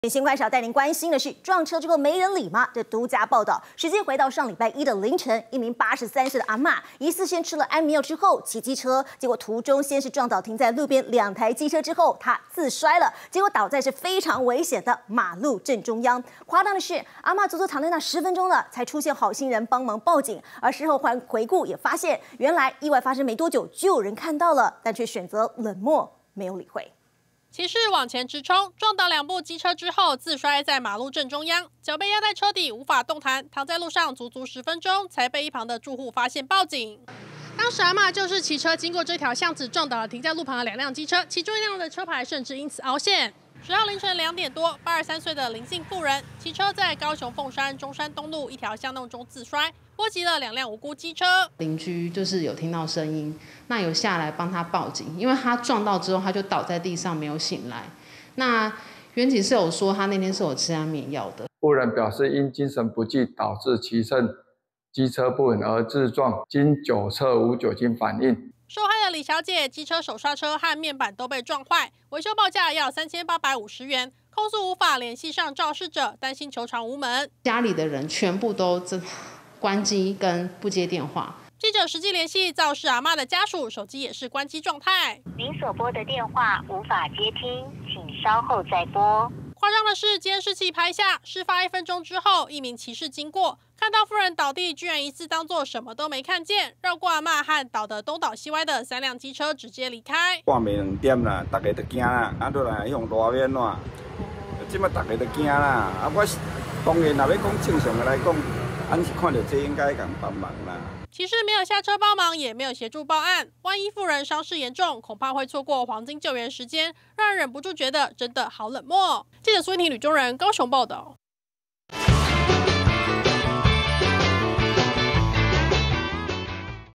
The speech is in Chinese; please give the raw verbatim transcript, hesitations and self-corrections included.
新快少带您关心的是，撞车之后没人理吗？这独家报道，时间回到上礼拜一的凌晨，一名八十三岁的阿嬷，疑似先吃了安眠药之后骑机车，结果途中先是撞倒停在路边两台机车之后，她自摔了，结果倒在是非常危险的马路正中央。夸张的是，阿嬷足足躺在那十分钟了，才出现好心人帮忙报警，而事后还回顾也发现，原来意外发生没多久就有人看到了，但却选择冷漠，没有理会。 骑士往前直冲，撞倒两部机车之后自摔在马路正中央，脚被压在车底，无法动弹，躺在路上足足十分钟，才被一旁的住户发现报警。当时阿嬷就是骑车经过这条巷子，撞倒了停在路旁的两辆机车，其中一辆的车牌甚至因此凹陷。十号凌晨两点多，八十三岁的林姓妇人骑车在高雄凤山中山东路一条巷弄中自摔，波及了两辆无辜机车。 邻居就是有听到声音，那有下来帮他报警，因为他撞到之后他就倒在地上没有醒来。那员警是有说他那天是有吃安眠药的。 妇人表示因精神不济导致骑乘机车不稳而自撞，经酒测无酒精反应。 受害的李小姐，机车手刹车和面板都被撞坏，维修报价要三千八百五十元，控诉无法联系上肇事者，担心求偿无门。 家里的人全部都关机跟不接电话。 记者实际联系肇事阿嬷的家属，手机也是关机状态。 您所拨的电话无法接听，请稍后再拨。 夸张的是，监视器拍下事发一分钟之后，一名骑士经过，看到妇人倒地，居然疑似当作什么都没看见，绕过阿嬷和倒得东倒西歪的三辆机车，直接离开。 半暝两点啦，大家都惊啦，啊，落来向大面啦，即摆大家都惊啦。啊，我当然若要讲正常的来讲，俺是看到这应该共帮忙啦。 骑士没有下车帮忙，也没有协助报案。万一妇人伤势严重，恐怕会错过黄金救援时间，让人忍不住觉得真的好冷漠。记者苏婷、吕中仁高雄报道。